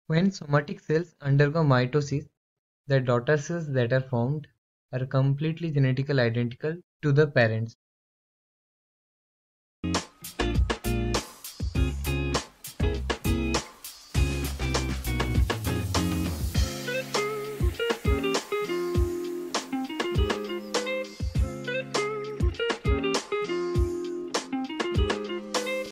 When somatic cells undergo mitosis, the daughter cells that are formed are completely genetically identical to the parents.